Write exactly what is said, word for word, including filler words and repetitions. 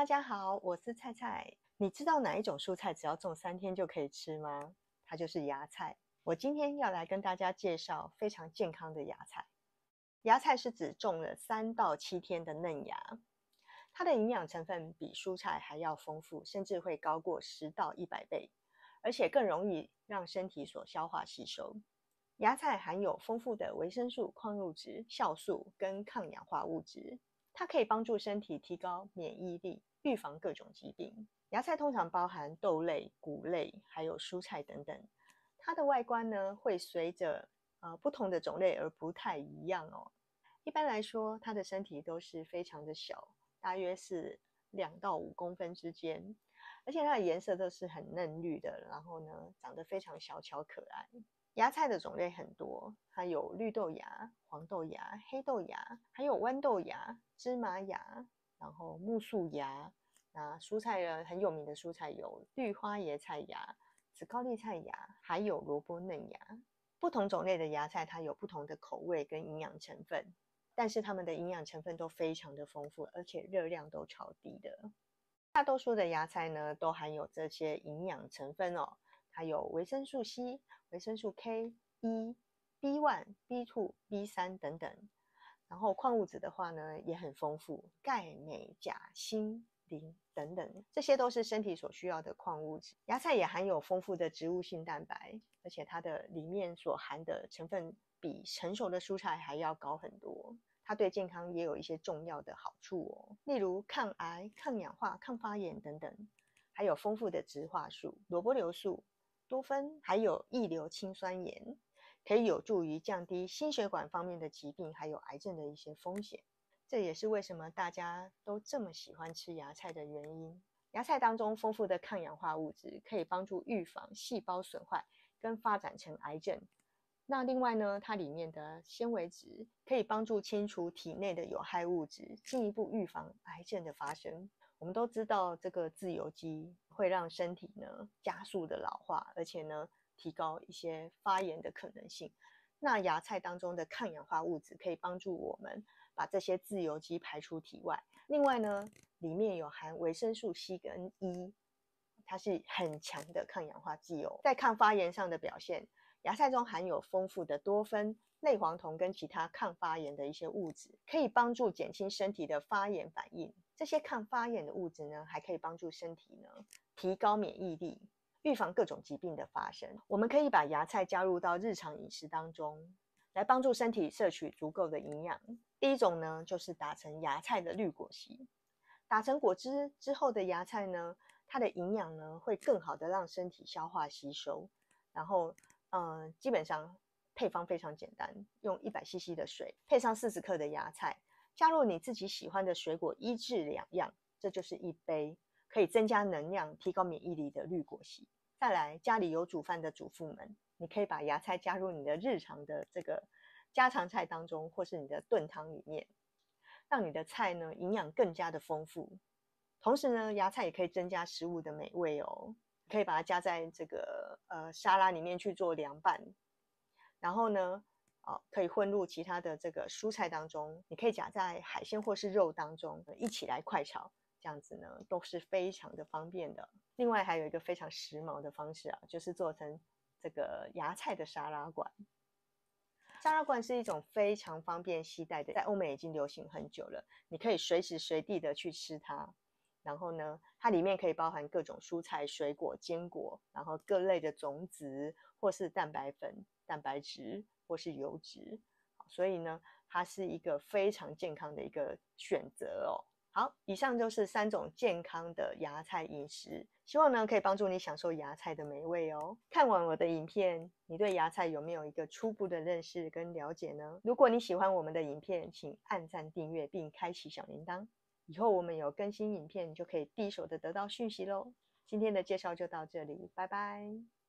大家好，我是菜菜。你知道哪一种蔬菜只要种三天就可以吃吗？它就是芽菜。我今天要来跟大家介绍非常健康的芽菜。芽菜是指种了三到七天的嫩芽，它的营养成分比蔬菜还要丰富，甚至会高过十到一百倍，而且更容易让身体所消化吸收。芽菜含有丰富的维生素、矿物质、酵素跟抗氧化物质，它可以帮助身体提高免疫力，预防各种疾病。芽菜通常包含豆类、谷类，还有蔬菜等等。它的外观呢，会随着呃不同的种类而不太一样哦。一般来说，它的身体都是非常的小，大约是两到五公分之间，而且它的颜色都是很嫩绿的，然后呢，长得非常小巧可爱。芽菜的种类很多，它有绿豆芽、黄豆芽、黑豆芽，还有豌豆芽、芝麻芽，然后木树芽。那蔬菜呢，很有名的蔬菜有绿花椰菜芽、紫高丽菜芽，还有萝卜嫩芽。不同种类的芽菜，它有不同的口味跟营养成分，但是它们的营养成分都非常的丰富，而且热量都超低的。大多数的芽菜呢，都含有这些营养成分哦。它有维生素 C、维生素 K、E、B 一、B 二、B 三 等等。然后矿物质的话呢，也很丰富，钙、镁、钾、锌、磷等等，这些都是身体所需要的矿物质。芽菜也含有丰富的植物性蛋白，而且它的里面所含的成分比成熟的蔬菜还要高很多。它对健康也有一些重要的好处哦，例如抗癌、抗氧化、抗发炎等等，还有丰富的植化素、萝卜硫素、多酚，还有异硫氰酸盐，可以有助于降低心血管方面的疾病，还有癌症的一些风险。这也是为什么大家都这么喜欢吃芽菜的原因。芽菜当中丰富的抗氧化物质，可以帮助预防细胞损坏跟发展成癌症。那另外呢，它里面的纤维质可以帮助清除体内的有害物质，进一步预防癌症的发生。我们都知道这个自由基会让身体呢加速的老化，而且呢提高一些发炎的可能性。那芽菜当中的抗氧化物质可以帮助我们把这些自由基排出体外。另外呢，里面有含维生素 C 跟 E， 它是很强的抗氧化剂哦。在抗发炎上的表现，芽菜中含有丰富的多酚、类黄酮跟其他抗发炎的一些物质，可以帮助减轻身体的发炎反应。这些抗发炎的物质呢，还可以帮助身体呢提高免疫力，预防各种疾病的发生。我们可以把芽菜加入到日常饮食当中，来帮助身体摄取足够的营养。第一种呢，就是打成芽菜的绿果昔。打成果汁之后的芽菜呢，它的营养呢会更好的让身体消化吸收。然后，呃，基本上配方非常简单，用一百 C C 的水配上四十克的芽菜，加入你自己喜欢的水果一至两样，这就是一杯可以增加能量、提高免疫力的绿果昔。再来，家里有煮饭的主妇们，你可以把芽菜加入你的日常的这个家常菜当中，或是你的炖汤里面，让你的菜呢营养更加的丰富。同时呢，芽菜也可以增加食物的美味哦。可以把它加在这个呃沙拉里面去做凉拌，然后呢，哦，可以混入其他的这个蔬菜当中，你可以夹在海鲜或是肉当中一起来快炒，这样子呢都是非常的方便的。另外还有一个非常时髦的方式啊，就是做成这个芽菜的沙拉罐。沙拉罐是一种非常方便携带的，在欧美已经流行很久了，你可以随时随地的去吃它。然后呢，它里面可以包含各种蔬菜、水果、坚果，然后各类的种子，或是蛋白粉、蛋白质，或是油脂。所以呢，它是一个非常健康的一个选择哦。好，以上就是三种健康的芽菜饮食，希望呢可以帮助你享受芽菜的美味哦。看完我的影片，你对芽菜有没有一个初步的认识跟了解呢？如果你喜欢我们的影片，请按赞、订阅并开启小铃铛。以后我们有更新影片，你就可以第一手的得到讯息咯。今天的介绍就到这里，拜拜。